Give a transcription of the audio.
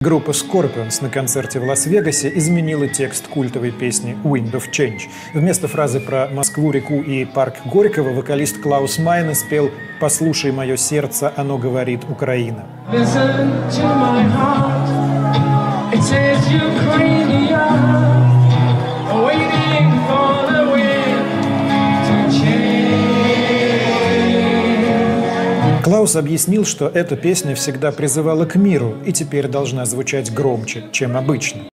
Группа Scorpions на концерте в Лас-Вегасе изменила текст культовой песни «Wind of Change». Вместо фразы про Москву-реку и парк Горького вокалист Клаус Майне спел «Послушай мое сердце, оно говорит Украина». Клаус объяснил, что эта песня всегда призывала к миру и теперь должна звучать громче, чем обычно.